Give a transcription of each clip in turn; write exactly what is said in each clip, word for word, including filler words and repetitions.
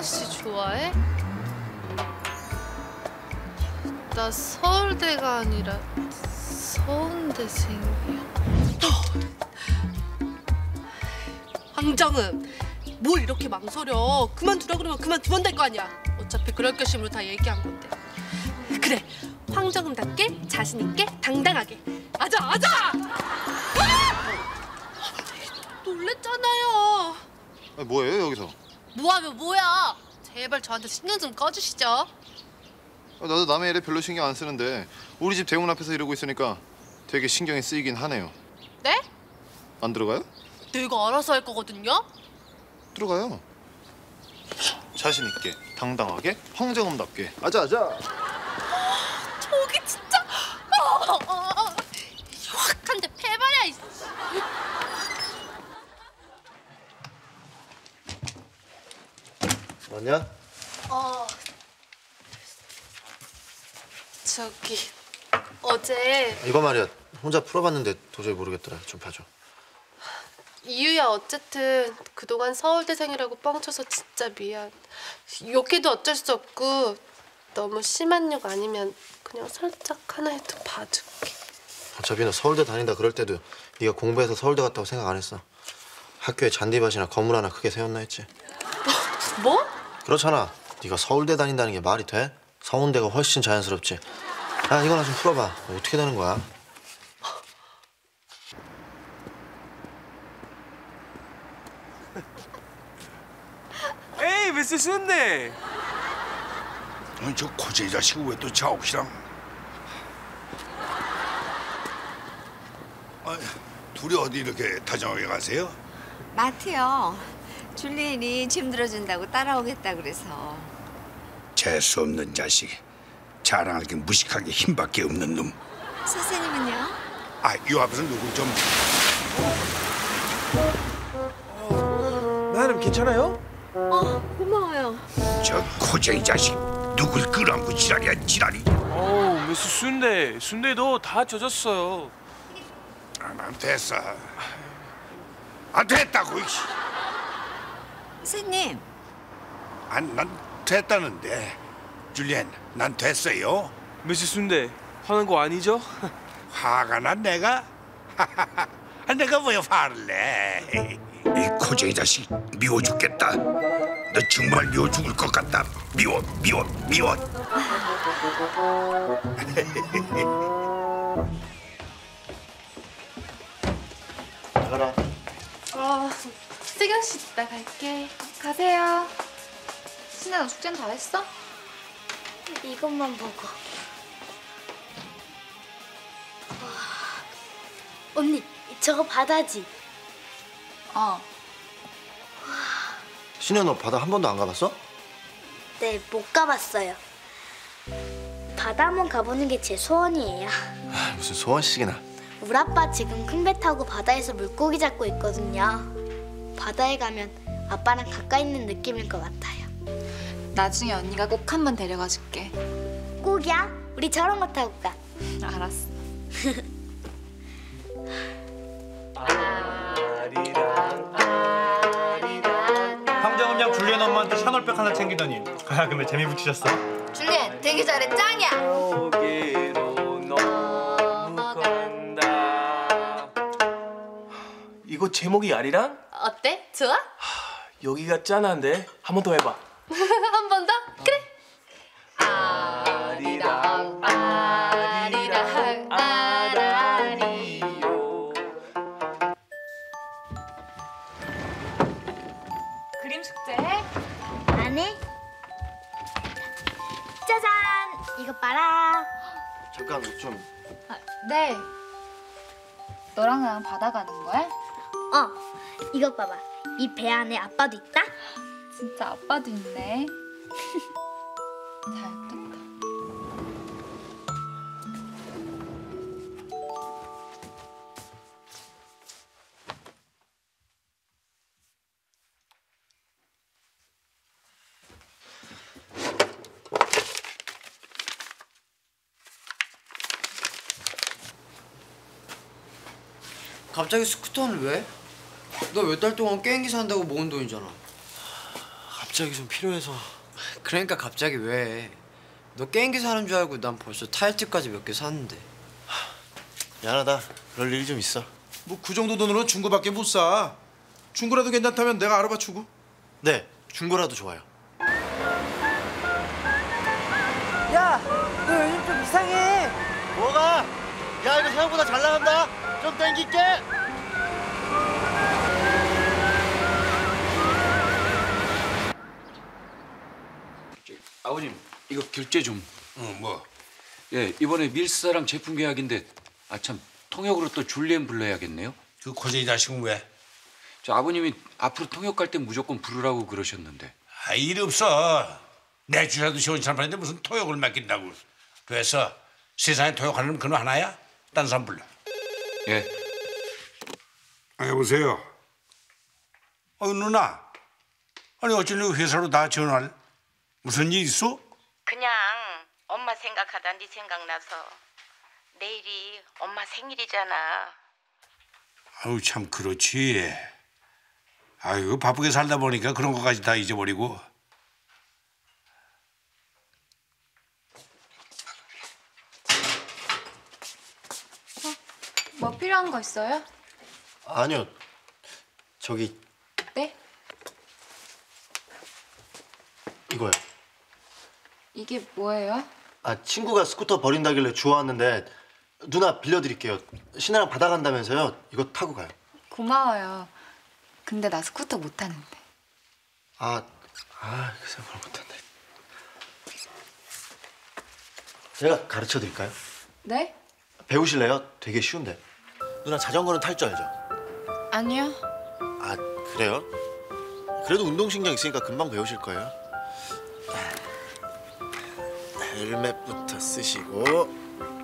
세경 씨 좋아해? 나 서울대가 아니라 서운대생이야. 황정음, 뭘 이렇게 망설여? 그만두라 그러면 그만두면 될 거 아니야. 어차피 그럴 결심으로 다 얘기한 건데. 그래, 황정음답게 자신 있게 당당하게. 아자, 아자! 아! 놀랬잖아요. 아니, 뭐예요 여기서? 뭐하면 뭐야? 제발 저한테 신경 좀 꺼주시죠. 아, 나도 남의 일에 별로 신경 안 쓰는데 우리 집 대문 앞에서 이러고 있으니까 되게 신경이 쓰이긴 하네요. 네? 안 들어가요? 내가 알아서 할 거거든요. 들어가요. 자신 있게, 당당하게, 황정음답게. 아자 아자. 저기 진짜 어, 어, 어. 확 한 대 패버려. 이씨. 맞냐? 어. 저기 어제 이거 말이야. 혼자 풀어봤는데 도저히 모르겠더라. 좀 봐줘. 이유야 어쨌든 그동안 서울대생이라고 뻥쳐서 진짜 미안. 욕해도 어쩔 수 없고 너무 심한 욕 아니면 그냥 살짝 하나라도 봐줄게. 어차피 너 서울대 다닌다 그럴 때도 네가 공부해서 서울대 갔다고 생각 안 했어. 학교에 잔디밭이나 건물 하나 크게 세웠나 했지. 뭐? 그렇잖아. 네가 서울대 다닌다는 게 말이 돼? 서운대가 훨씬 자연스럽지. 야, 이거나 좀 풀어봐. 어떻게 되는 거야? 에이, 미스터 순대. 아니, 저 고제 자식은 왜 또 자옥이랑? 아, 둘이 어디 이렇게 다정하게 가세요? 마트요. 줄리엔이 짐 들어준다고 따라오겠다 그래서. 재수 없는 자식. 자랑할 게 무식하게 힘밖에 없는 놈. 선생님은요? 아, 이 앞에서 누구 좀. 나름 괜찮아요? 어, 고마워요. 저 고쟁이 자식 누굴 끌어안고 지랄이야 지랄이. 어우, 미스터 순대. 순대도 다 젖었어요. 아, 난 됐어. 안 됐다고. 선생님. 안, 난 됐다는데. 줄리엔, 난 됐어요. 미스터 순대, 화난 거 아니죠? 화가 난 내가? 내가 왜 화를 내? 이 고쟁이 자식 미워 죽겠다. 너 정말 미워 죽을 것 같다. 미워, 미워, 미워. 나가라. 어, 세경 씨 나 갈게. 가세요. 신아, 너 숙제는 다 했어? 이것만 보고. 와. 언니, 저거 바다지? 어. 신현, 너 바다 한 번도 안 가봤어? 네, 못 가봤어요. 바다 한번 가보는 게 제 소원이에요. 아, 무슨 소원씩이나. 우리 아빠 지금 큰 배 타고 바다에서 물고기 잡고 있거든요. 바다에 가면 아빠랑 가까이 있는 느낌일 것 같아요. 나중에 언니가 꼭 한번 데려가 줄게. 꼭이야? 우리 저런 거 타고 가. 알았어. 황정음 양 줄리엔 엄마한테 샤넬백 하나 챙기더니 아, 근데 재미 붙이셨어? 줄리엔 되게 잘해. 짱이야. 여기로 너무 간다. 이거 제목이 아리랑? 어때? 좋아? 여기가 짠한데 한 번 더 해봐. 한 번 더? 그래. 아리랑 아리랑 아라리요. 그림 숙제. 안 해? 짜잔! 이것 봐라. 잠깐 좀. 아, 네. 너랑 나랑 바다 가는 거야? 어, 이것 봐봐. 이 배 안에 아빠도 있다? 진짜 아빠도 있네. 잘 떴다. 갑자기 스쿠터는 왜? 너 몇 달 동안 게임기 산다고 모은 돈이잖아. 갑자기 좀 필요해서. 그러니까 갑자기 왜? 너 게임기 사는 줄 알고 난 벌써 타일집까지 몇 개 샀는데. 미안하다. 그럴 일이 좀 있어. 뭐 그 정도 돈으로 중고밖에 못 사. 중고라도 괜찮다면 내가 알아봐 주고. 네, 중고라도 좋아요. 야, 너 요즘 좀 이상해. 뭐가? 야, 이거 생각보다 잘 나간다. 좀 땡길게. 아버님, 이거 결제 좀. 응, 뭐? 예, 이번에 밀사랑 제품 계약인데 아 참 통역으로 또 줄리엔 불러야겠네요. 그 고생이 자식은 왜? 저 아버님이 앞으로 통역 갈 때 무조건 부르라고 그러셨는데. 아, 일 없어. 내 주사도 시원찮은데 무슨 토역을 맡긴다고. 그래서 세상에 토역하는 그놈 하나야? 딴 사람 불러. 예. 아, 여보세요. 어, 누나. 아니 어쩌려고 회사로 다 전화를? 무슨 일 있어? 그냥 엄마 생각하다 네 생각나서. 내일이 엄마 생일이잖아. 아유 참 그렇지. 아유 바쁘게 살다 보니까 그런 것까지 다 잊어버리고. 뭐 필요한 거 있어요? 아니요. 저기 네? 이거요. 이게 뭐예요? 아, 친구가 스쿠터 버린다길래 주워왔는데 누나 빌려드릴게요. 시내랑 바다 간다면서요. 이거 타고 가요. 고마워요. 근데 나 스쿠터 못 타는데. 아, 아, 그 생각을 못했네. 제가 가르쳐 드릴까요? 네? 배우실래요? 되게 쉬운데. 누나 자전거는 탈 줄 알죠? 아니요. 아, 그래요? 그래도 운동신경 있으니까 금방 배우실 거예요. 헬멧부터 쓰시고.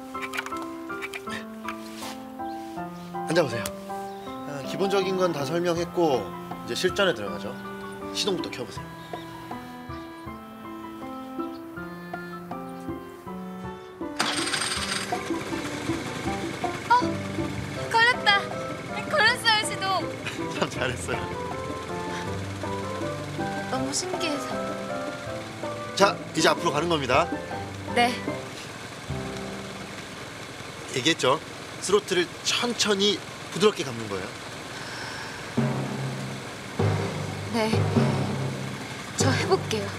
앉아보세요. 아, 기본적인 건 다 설명했고 이제 실전에 들어가죠. 시동부터 켜보세요. 어, 걸렸다. 걸렸어요, 시동. 참 잘했어요. 너무 신기해서. 자, 이제 앞으로 가는 겁니다. 네. 얘기했죠? 스로틀을 천천히 부드럽게 감는 거예요. 네. 저 해볼게요.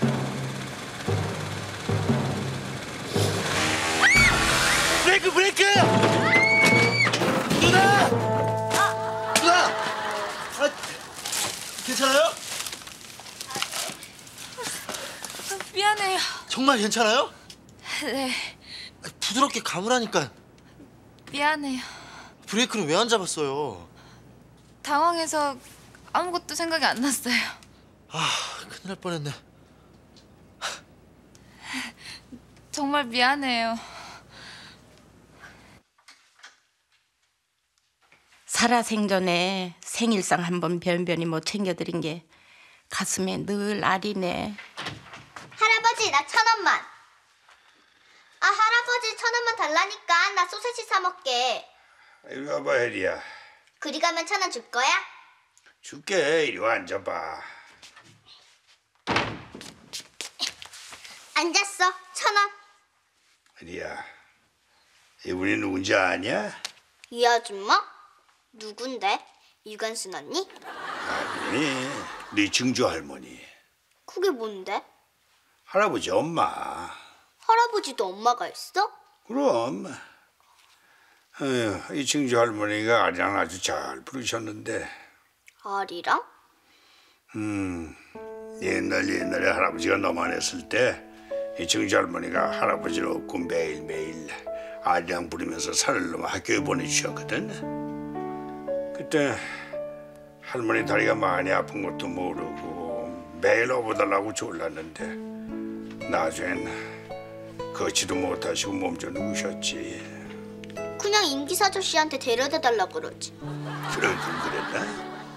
브레이크 브레이크! 누나! 누나! 아, 괜찮아요? 미안해요. 정말 괜찮아요? 네. 부드럽게 감으라니까. 미안해요. 브레이크를 왜 안 잡았어요? 당황해서 아무것도 생각이 안 났어요. 아, 큰일 날 뻔했네. 정말 미안해요. 살아생전에 생일상 한 번 변변히 못 챙겨드린 게 가슴에 늘 아리네. 할아버지 나 천 원만. 아 할아버지 천 원만 달라니까 나 소세지 사 먹게. 이리 와봐 혜리야. 그리 가면 천 원 줄 거야? 줄게. 이리 와 앉아봐. 앉았어. 천 원. 혜리야. 이분이 누군지 아냐? 이 아줌마? 누군데? 유관순 언니? 아니 네 증조 할머니. 그게 뭔데? 할아버지 엄마. 할아버지도 엄마가 있어? 그럼. 에휴, 이 증조 할머니가 아리랑 아주 잘 부르셨는데. 아리랑? 음 옛날 옛날에 할아버지가 너만했을 때 이 증조 할머니가 할아버지를 업고 매일매일 아리랑 부르면서 살을 넘어 학교에 보내주셨거든. 그때 할머니 다리가 많이 아픈 것도 모르고 매일 업어달라고 졸랐는데 나중엔 걷지도 못하시고 몸 좀 누우셨지. 그냥 임기사 아저씨한테 데려다 달라 그러지. 그러긴 그랬나?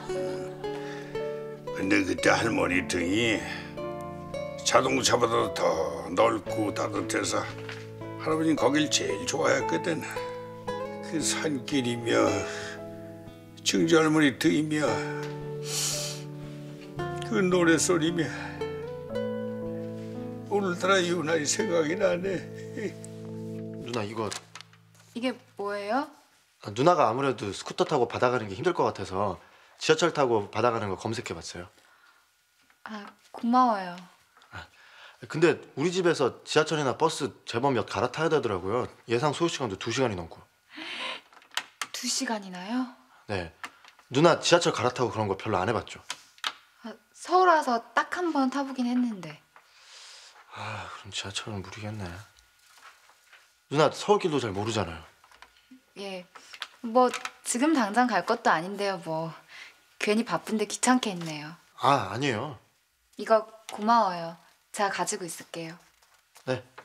근데 그때 할머니 등이 자동차보다 더 넓고 따뜻해서 할아버지는 거길 제일 좋아했거든. 그 산길이며 증조 할머니 등이며 그 노래소리며 오늘따라 유난히 생각이 나네. 누나 이거 이게 뭐예요? 아, 누나가 아무래도 스쿠터 타고 바다 가는 게 힘들 것 같아서 지하철 타고 바다 가는 거 검색해봤어요. 아, 고마워요. 근데 우리 집에서 지하철이나 버스 제법 몇 갈아타야 되더라고요. 예상 소요 시간도 두 시간이 넘고. 두 시간이나요? 네. 누나 지하철 갈아타고 그런 거 별로 안 해봤죠? 아, 서울 와서 딱 한 번 타보긴 했는데. 아, 그럼 지하철은 무리겠네. 누나 서울길도 잘 모르잖아요. 예, 뭐 지금 당장 갈 것도 아닌데요. 뭐 괜히 바쁜데 귀찮게 했네요. 아, 아니에요. 이거 고마워요. 제가 가지고 있을게요. 네.